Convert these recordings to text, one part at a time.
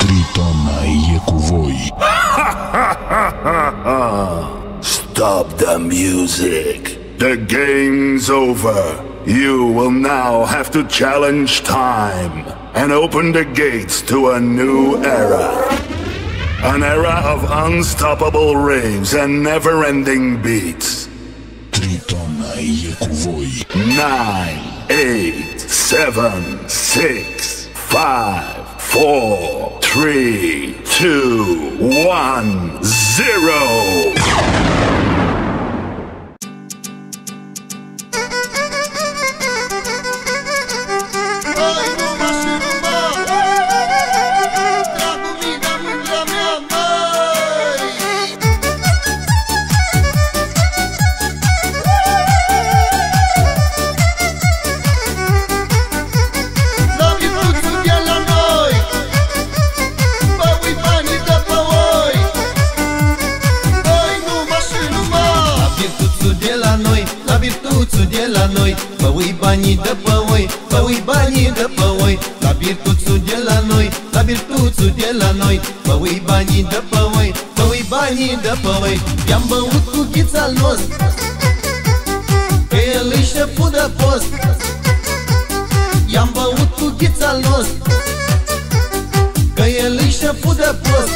Tritona e cu voi. Stop the music. The game's over. You will now have to challenge time and open the gates to a new era. An era of unstoppable raves and never-ending beats. Tritona e cu voi. 9, 8, 7, 6, 5, 4, 3, 2, 1, 0. Păui banii de pe voi, păui banii de pe voi. La virtuțul de la noi, la virtuțul de la noi. Păui banii de pe voi, păui banii de pe voi. I-am băut cu ghița al nostru, că el e șeful de post. I-am băut cu ghița al nostru, că el e șeful de post.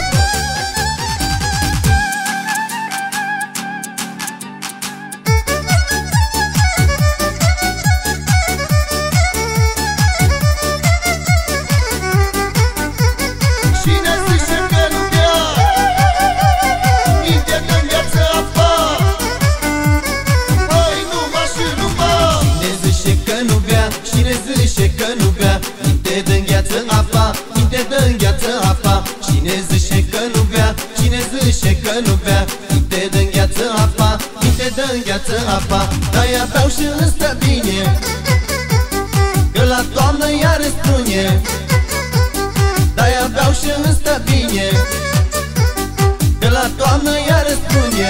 De-aia beau și îmi stă bine, că la toamnă iar îți spune. De-aia beau și îmi stă bine, că la toamnă iar îți spune.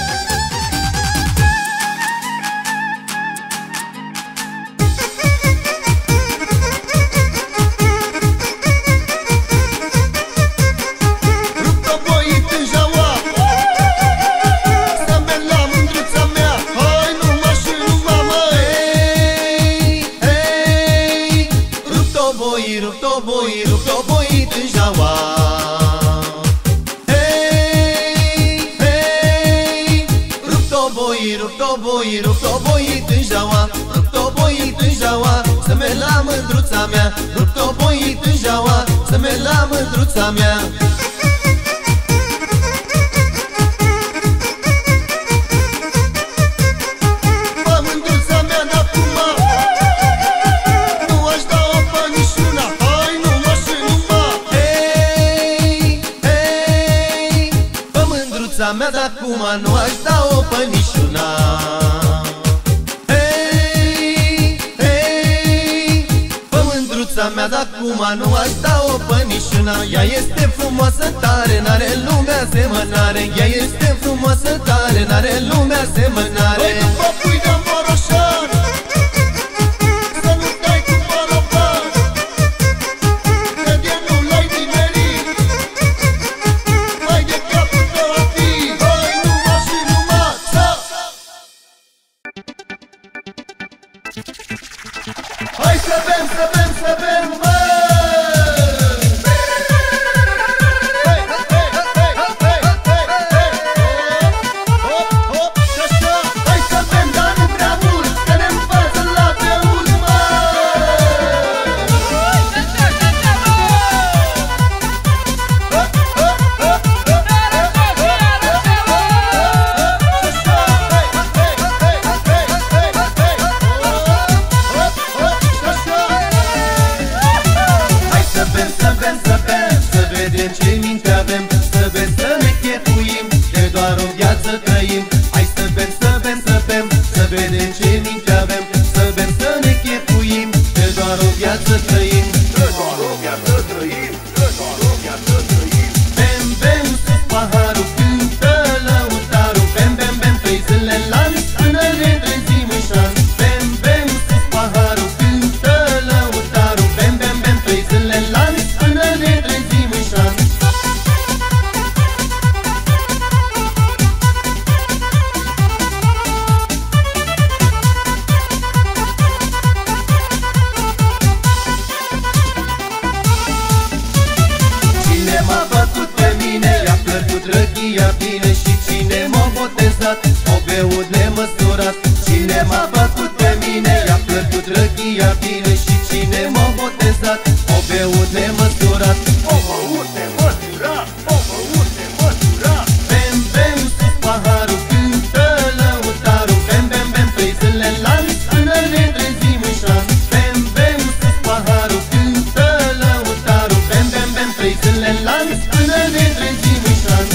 Rupt-o boit în jaua, rupt-o boit în jaua, să merg la mândruța mea. Rupt-o boit în jaua, să merg la mândruța mea. Bă, mândruța mea, n-acum nu aș da-o pe niciuna. Hai, numai și numai. Hei, hei, bă, mândruța mea, d-acum nu aș da-o pe niciuna. Mea, dar acum nu aș da-o pe niciuna. Ea este frumoasă tare, n-are lumea asemănare. Ea este frumoasă tare, n-are lumea asemănare. Băi, după pui de Moroșan, să nu dai cu balovan, că de nu l-ai nimerit, mai de capul tău a fi. Băi, numai și numai, să! Hai să bem, să bem, să bem, bă! Hai să bem, dar nu prea mult, că ne învață la beut, mă! Ce minte avem, să bem, să ne chefuim, de doar o viață trăim. Hai să bem, să bem, să bem, să vedem ce minte avem. Să bem, să ne chefuim, de doar o viață trăim. De doar o viață trăim, de doar o viață trăim. Bem, bem, sus paharul, cântă lăutarul. Bem, bem, bem, trei zile la mis, până ne trezim în șans. Bem, bem, sus paharul, cântă lăutarul. Bem, bem, bem, trei zile la mis, până ne trezim în șans. beut nemăsurat. Cine m-a făcut pe mine, i-a plăcut răchia bine. Și cine m-a botezat, o beut nemăsurat. O băut nemăsurat, o băut nemăsurat. Bem, bem, sus paharul, cântă lăutarul. Bem, bem, bem, 3 zile în lanț, până ne trezim în șans. Bem, bem, sus paharul, cântă lăutarul. Bem, bem, bem, 3 zile în lanț, până ne trezim în șans.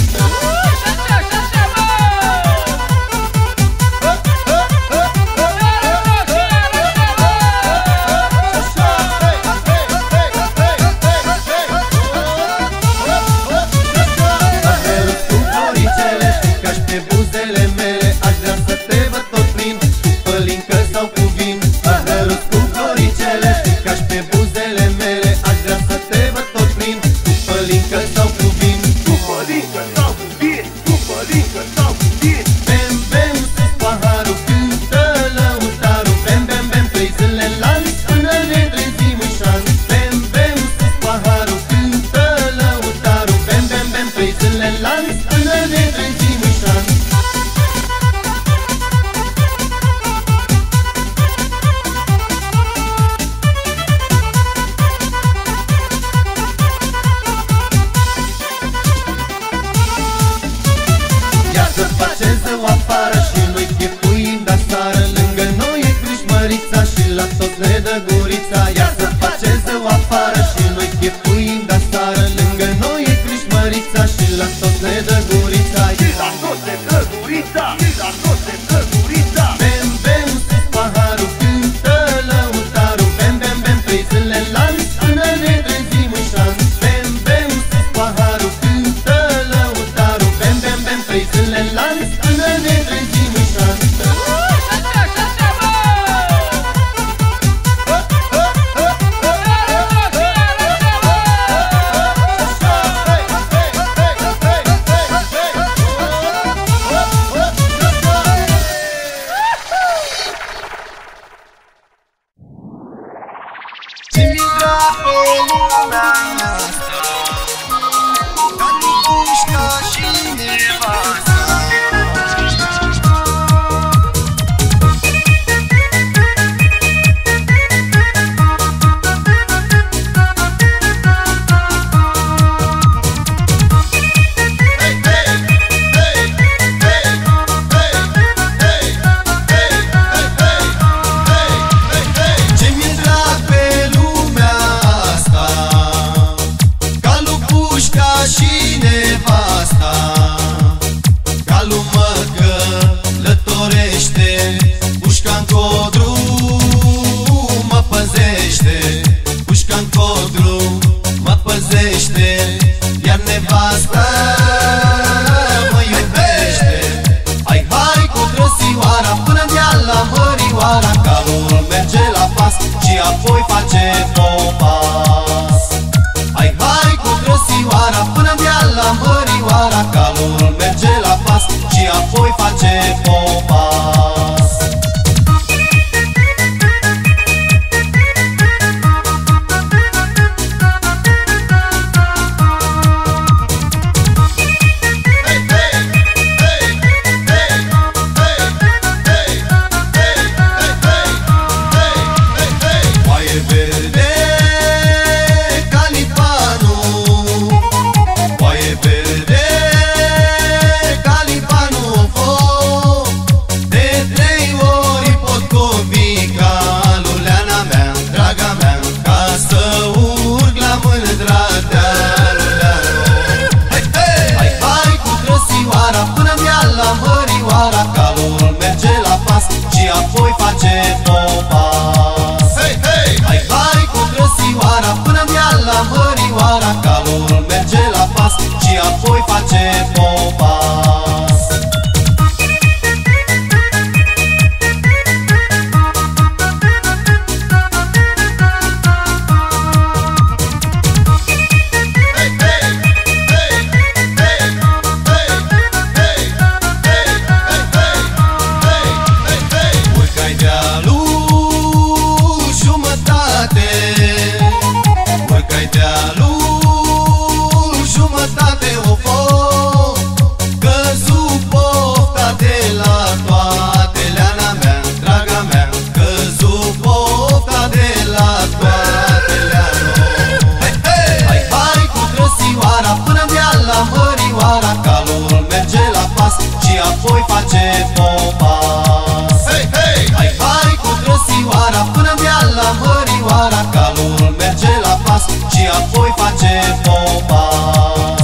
Dealul jumătate o foc, că apoi face popas.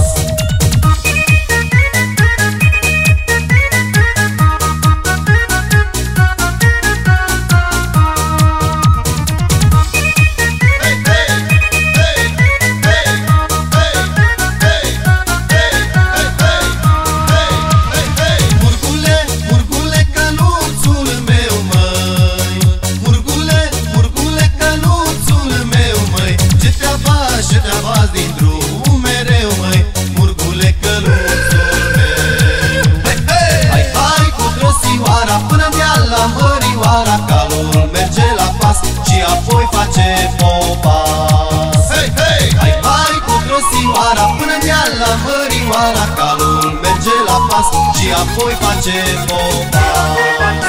Calul merge la pas și apoi face popas. Hey, hey! Hai, hai cu grosioara până deal la mărioara. Calul merge la pas și apoi face popas.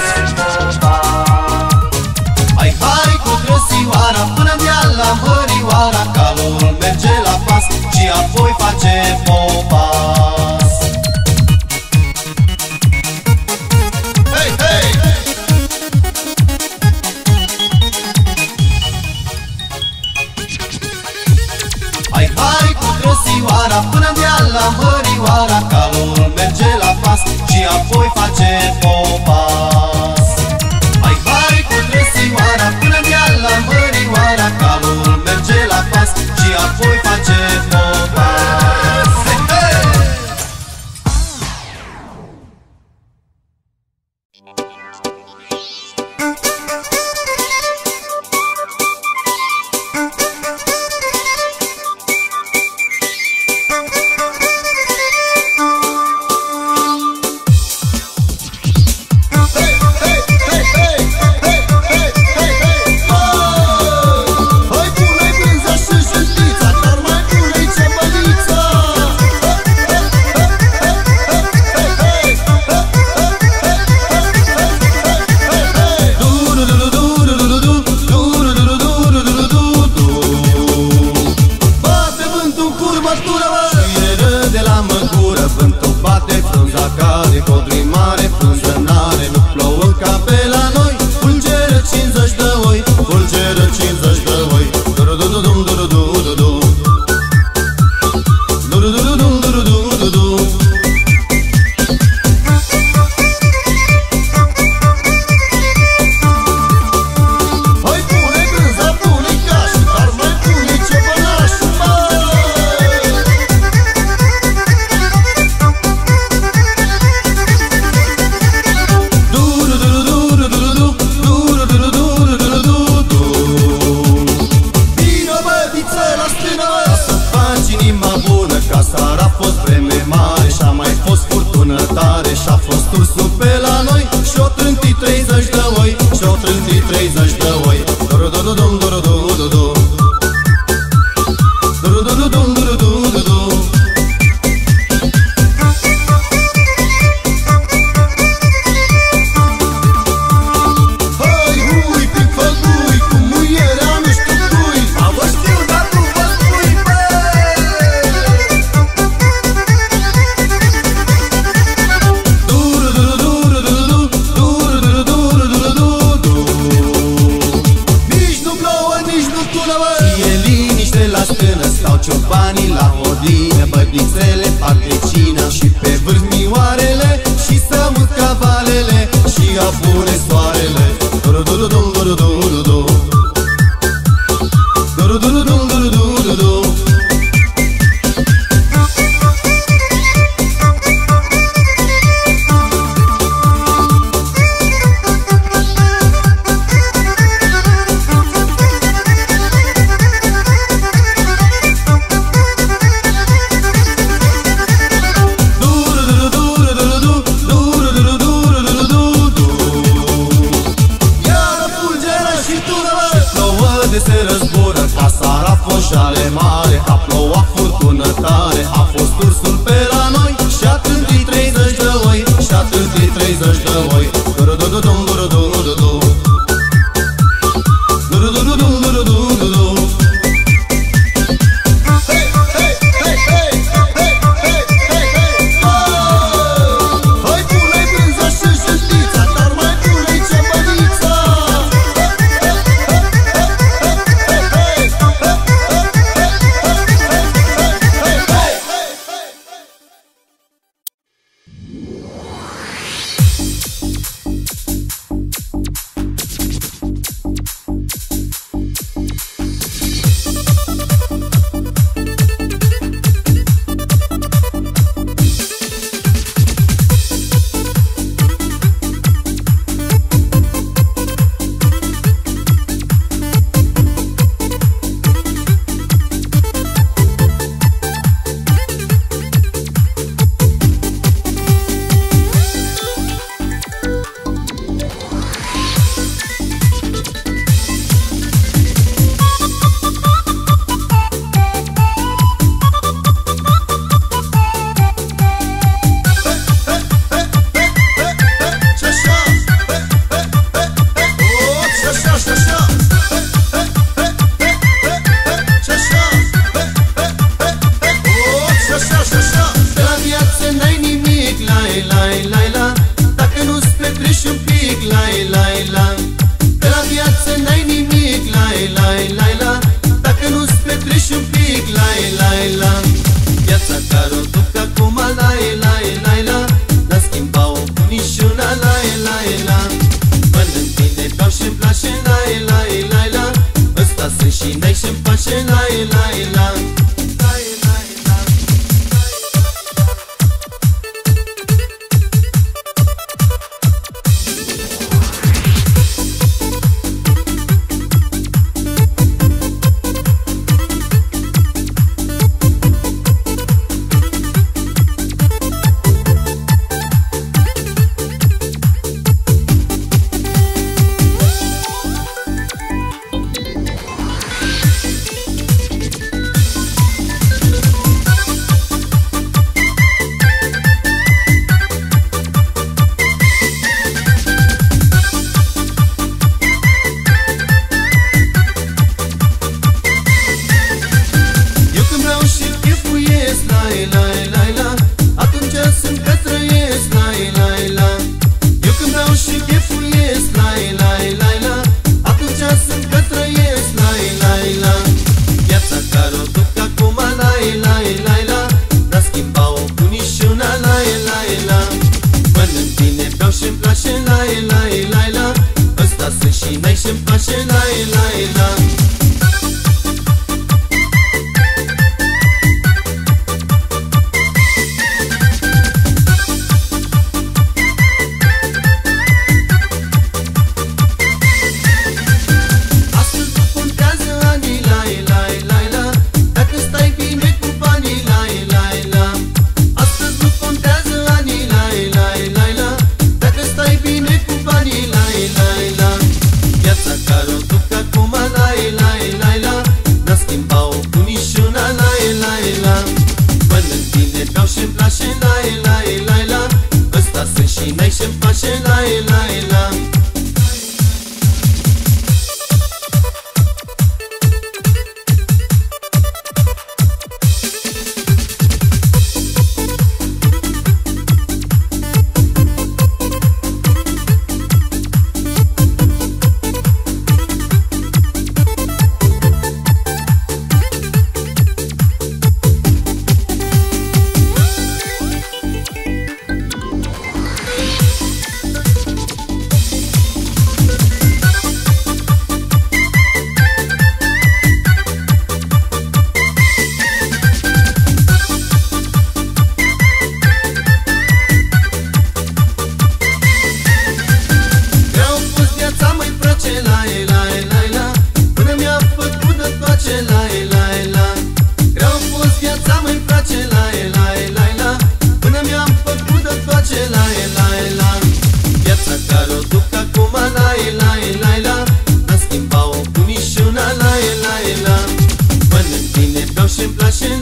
Hai, hai cu grosioara până deal la mărioara. Calul merge la pas și apoi face popas. Hey, hey! Hai, hai cu grosioara până deal la mărioara. Calul merge la pas și apoi face popas. Hai, hai cu grosioara până deal la mărioara. Calul merge la pas și apoi face popas. Hey, hey!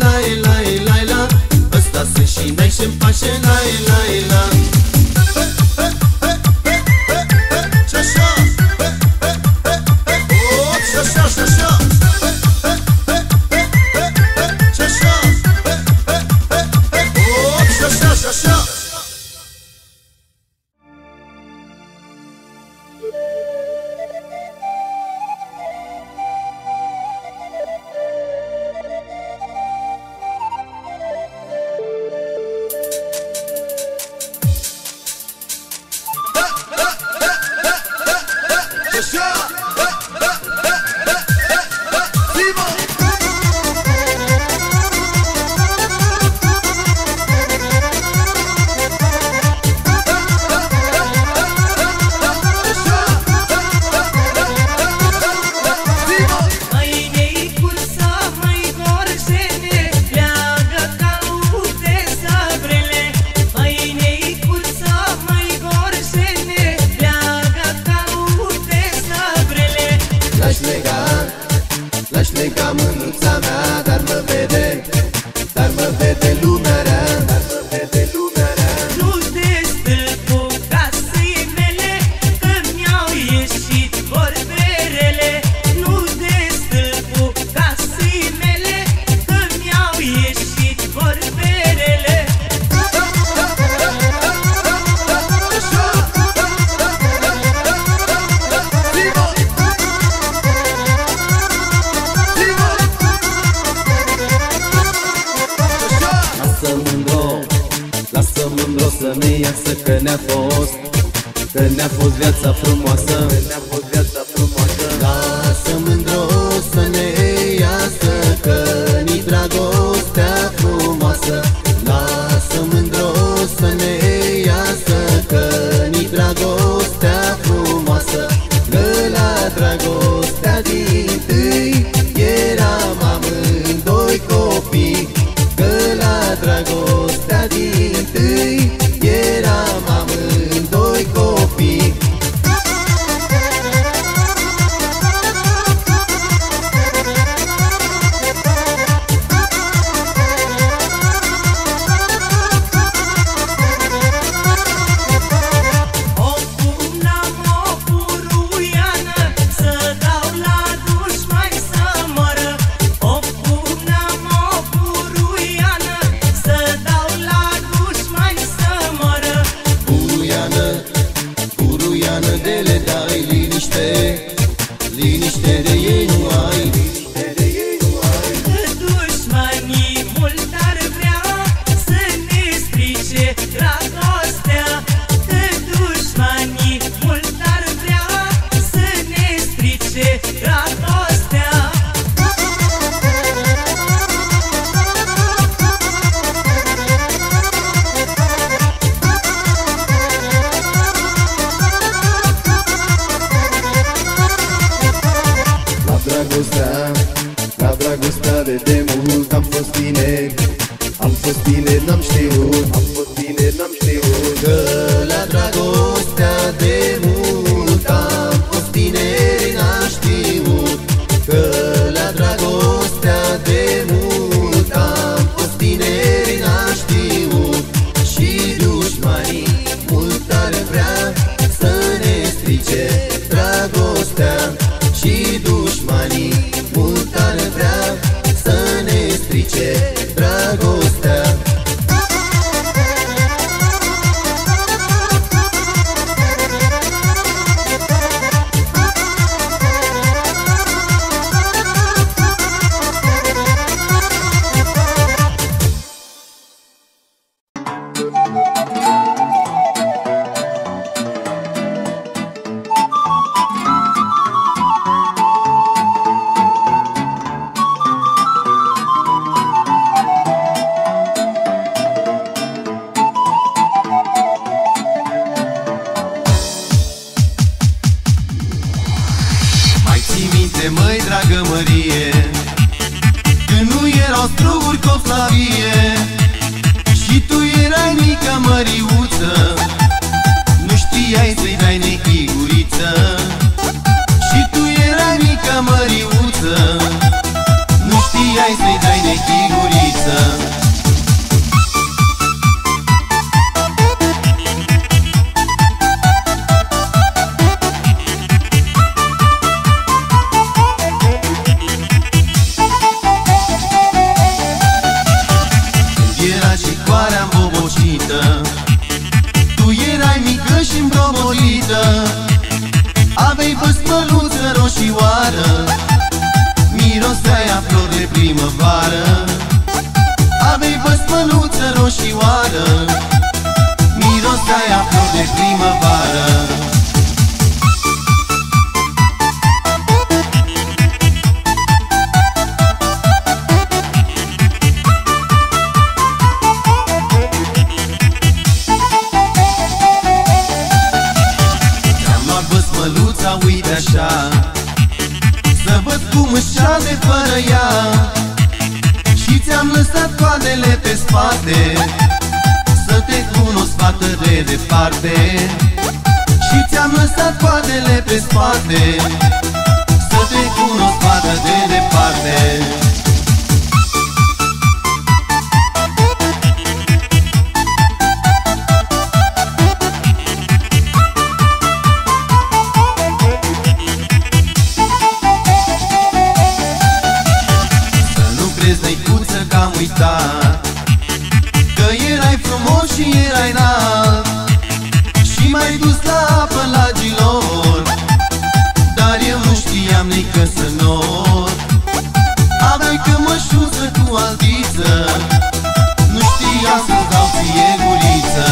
la. Ăsta sunt și n-ai și-mi pașe, la. Și-așa, și-așa, și-așa. L-aș lega mânuța mea, dar mă vede lumea rea, Nu te stâlpu casei mele, că mi-au ieșit vorbe rele. Nu te stâlpu casei mele, că mi-au ieșit vorbe rele. Lasă mândro să ne iasă că ne-a fost viața frumoasă. Lasă mândro să ne iasă că ni dragostea frumoasă. Lasă mândro să ne iasă că ni dragostea frumoasă. Că la dragostea dintâi eram amândoi copii. Că la dragostea dintâi eram amândoi copii. O pun-am o puruiană, să dau la dușmani să moară. O pun-am o puruiană, să dau la dușmani să moară. Puruiană de le dai liniște, liniște de ei nu ai. Dușmanii mult ar vrea să ne strice dragostea. Dușmanii mult ar vrea să ne strice dragostea. La dragostea de demult am fost tineri, n-am știut. Că la dragostea de mult am fost tineri, n-am știut. Că la dragostea de mult am fost tineri, n-am știut. Și dușmanii mult ar vrea să ne strice dragostea. Și dușmanii mult ar vrea să ne strice dragostea. Măi, dragă Mărie, când nu erau struguri coplavie și tu erai mică măriuță, nu știai să-i dai nechiguriță. Și tu erai mică măriuță, nu știai să-i dai de chiguriță. Era și coarea îmbobocită, tu erai mică și îmbromolită, aveai băsmăluță roșioară, miroseai a flori de primăvară. Aveai băsmăluță roșioară, miroseai a flori de primăvară. Uite așa, să văd cum își de fără ea, și ți-am lăsat coadele pe spate, să te cunosc fată de departe. Și ți-am lăsat coadele pe spate, să te cunosc fată de departe. Că erai frumos și erai înalt, și m-ai dus la apă la Gilor, dar eu nu știam nici că să nor. Aveai cămășuță cu altiță, nu știam să-ți dau ție guriță.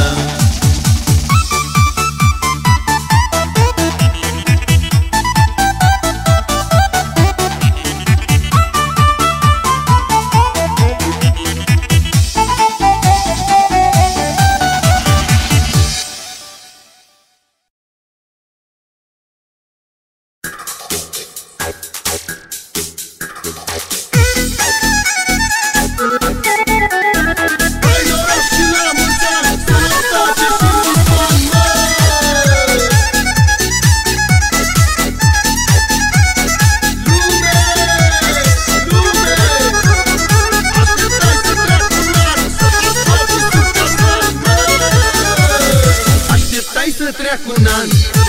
Să treacă un an,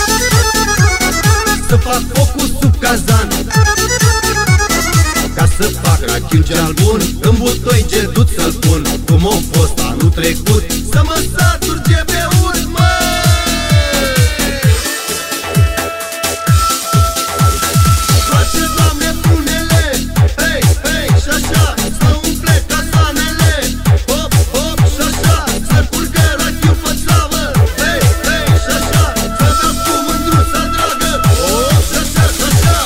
să fac focul sub cazan, ca să fac rachiu cel bun, în butoi cedut să-l pun, cum a fost anul trecut, să mă satur de beut, măi! Face, Doamne, punele, hei, hei, și așa, să umple cazanele, hop, hop, și așa, să curgă rachiu pe țavă, hei, hei, și așa, să dăm cu mândruța dragă, hop, și așa, și așa.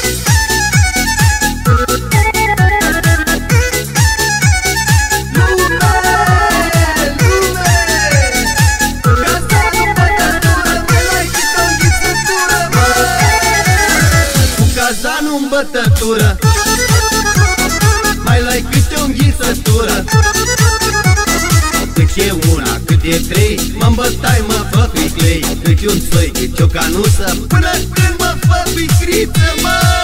Cazanul în bătătură, mai lai câte o înghițătură. Cât e una, cât e trei, mă îmbătai, mă fă piclei. Cât e un soi, cât e o canuță, până când mă fă picriță, măi!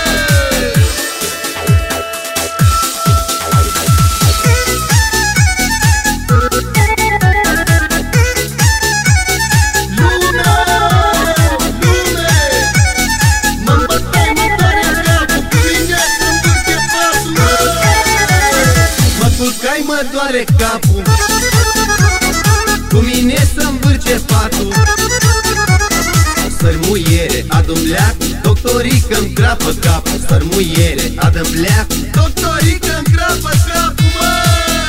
Mă doare capul, cu mine să-mi vârce patul. Sărmuiere, adu-mi leac, doctorică-mi crapă capul. Sărmuiere, adu-mi leac, doctorică-mi crapă capul, măi!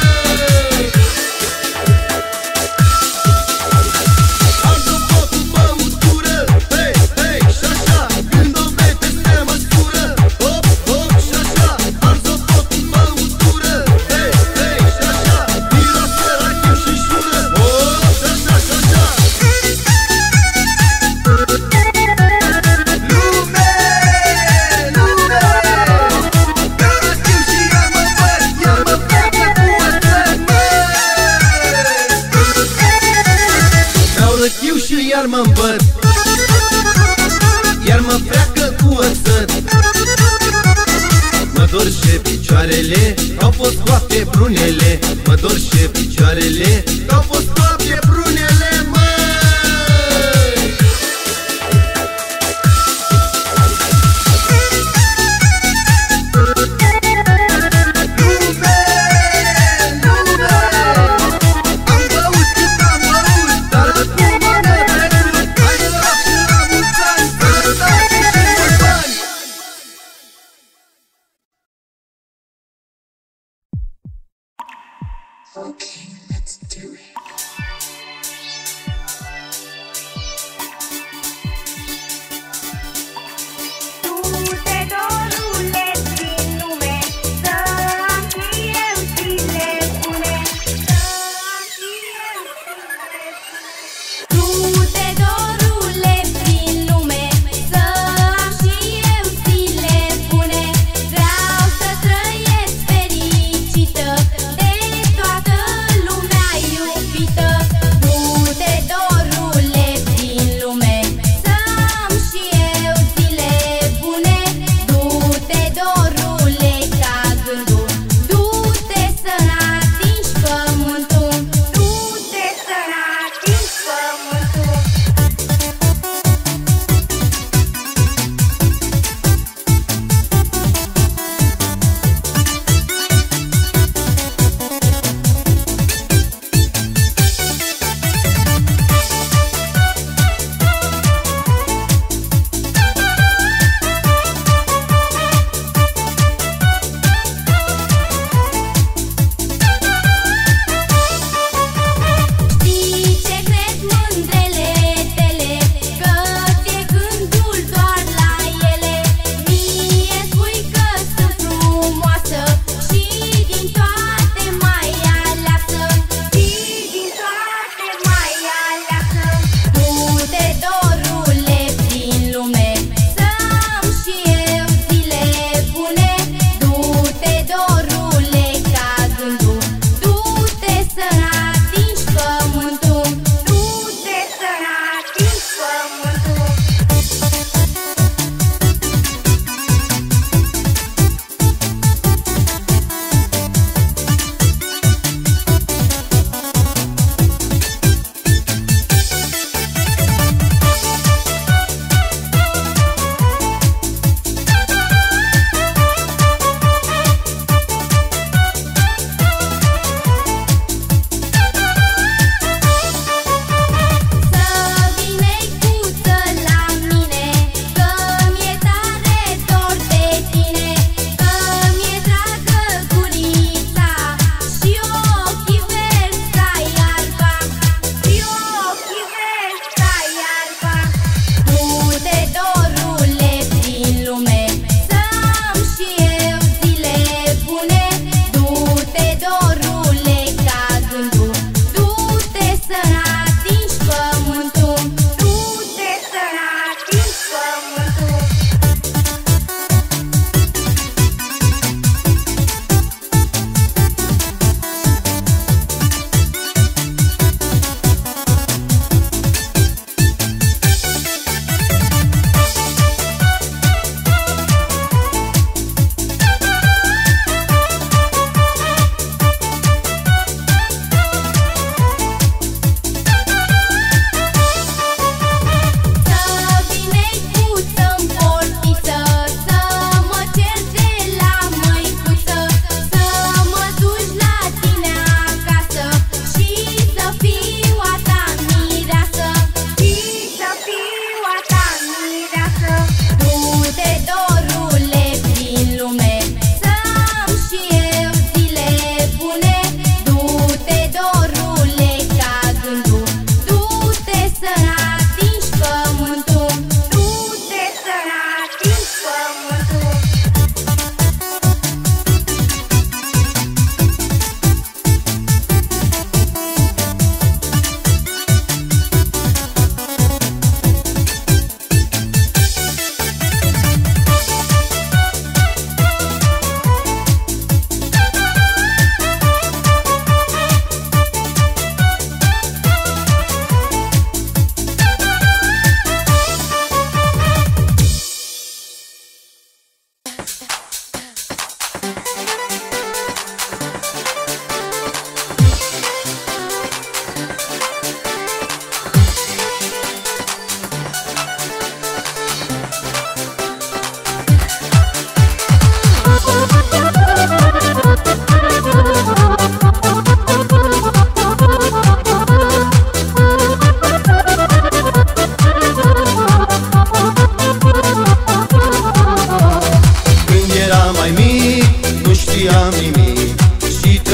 Adu focul băutură, hei, hei, și așa, când o bei peste măsură, hop, hop, și așa. Adu focul băutură, hei, hei, și așa, miroase rachiu și șură, hop, și așa, și așa. Lume, lume, că rachiu și ea mă văd, ia fost coapte brunele, mă dor și picioarele, că-au fost coapte brunele, măi! Okay, let's do it. Fericită de toată lumea iubită.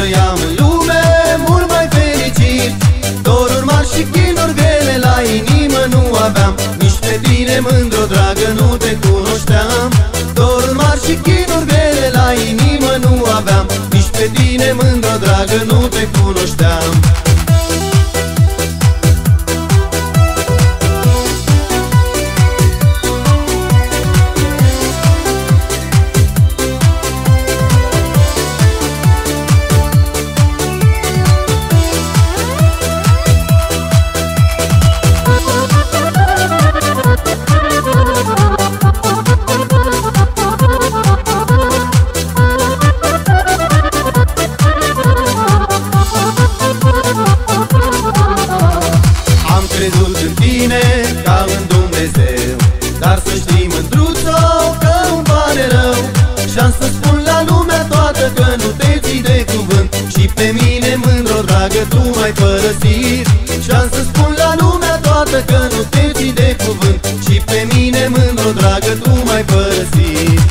trăiam în lume mult mai fericit. Doruri mari și chinuri grele la inimă nu aveam, nici pe tine, mândro dragă, nu te cunoșteam. Doruri mari și chinuri grele la inimă nu aveam, nici pe tine, mândro dragă, nu te cunoșteam. Crezut în tine ca în Dumnezeu, dar să știi, mândruțo, că îmi pare rău. Și-am să spun la lumea toată că nu te ții de cuvânt, și pe mine, mândro dragă, tu m-ai părăsit. Și-am să spun la lumea toată că nu te ții de cuvânt, și pe mine, mândro dragă, tu m-ai părăsit.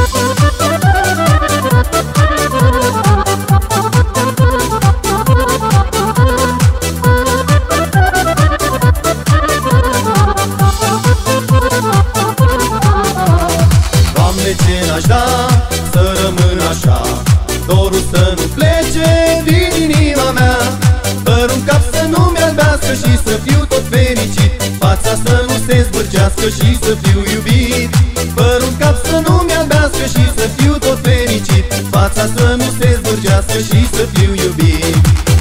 Ce n-aș da să rămân așa, dorul să nu plece din inima mea. Părul în cap să nu-mi albească și să fiu tot fericit, fața să nu se zbârcească și să fiu iubit. Părul în cap să nu-mi albească și să fiu tot fericit, fața să nu se zbârcească și să fiu iubit.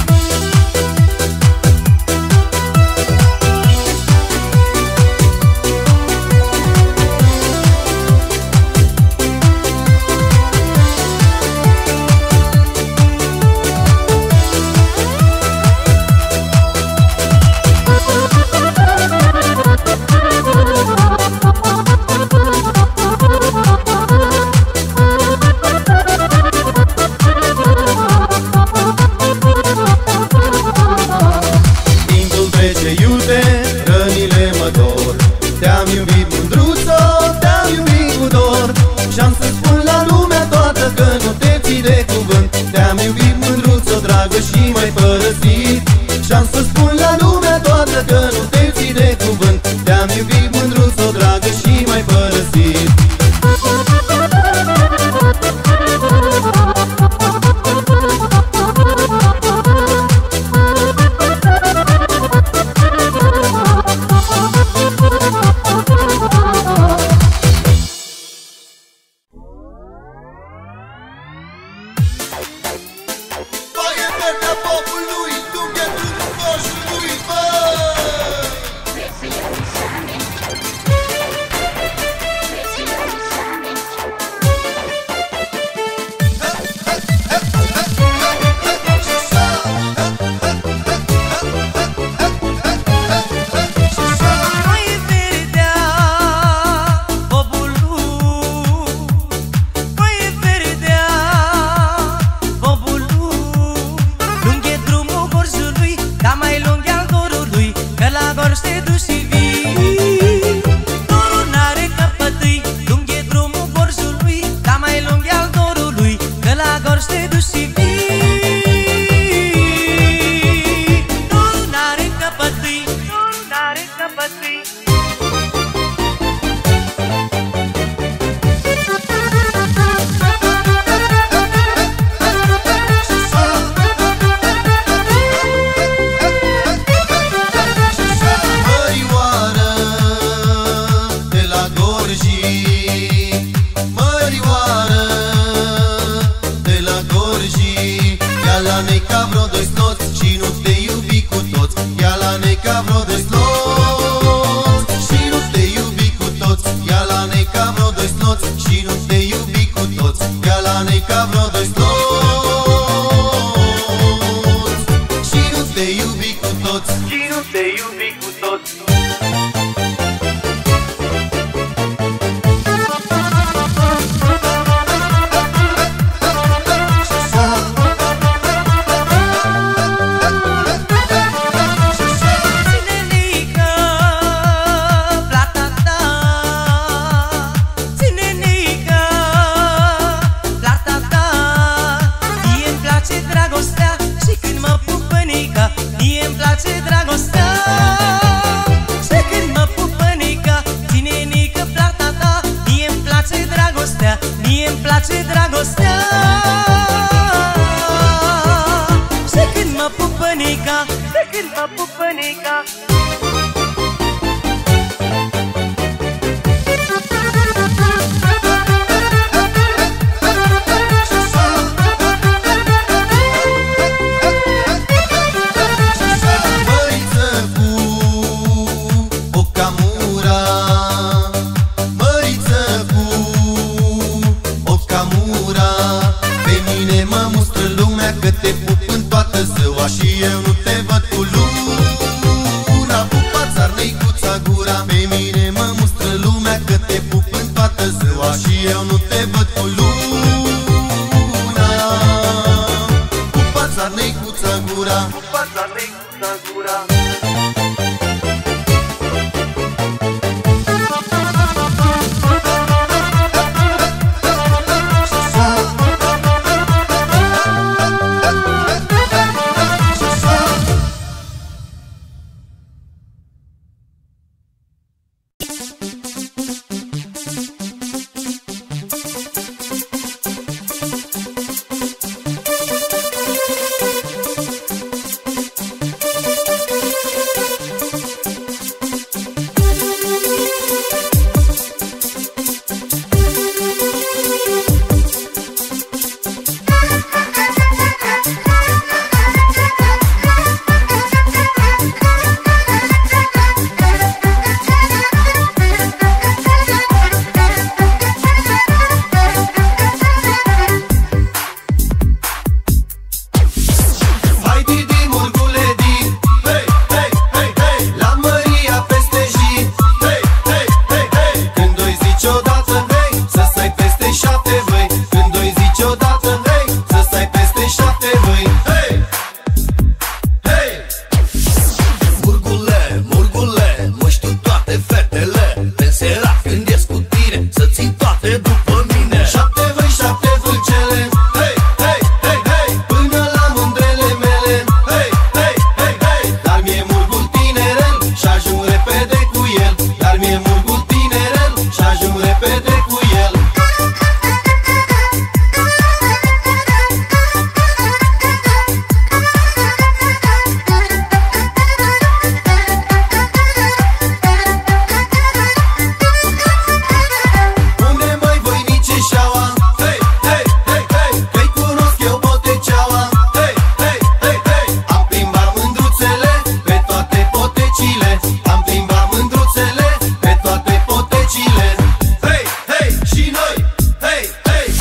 Te-am iubit, mândruțo, te-am iubit cu dor, și-am să spun la lumea toată că nu te ții de cuvânt. Te-am iubit, mândruțo, dragă, și m-ai părăsit. Și-am să spun la lumea toată că nu te ții de cuvânt. Te-am iubit, mândruțo, dragă, și m-ai părăsit. Dragoste dragostea. Și când mă pupă nica, mie-mi place dragostea. Și când mă pupă nica, ține nică plata ta. Mie-mi place dragostea, mie-mi place dragostea. Și când mă pupă nica, și când mă pupă nica. Și eu nu te văd cu luna. Pupa țarnăicuța gura. Pe mine mă mustră lumea că te pup în toată ziua. Și eu nu te văd cu luna. Pupa țarnăicuța gura. Pupa țarnăicuța gura.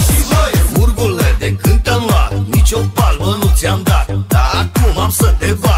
Nici o palmă nu ți-am dat, dar acum am să te vad.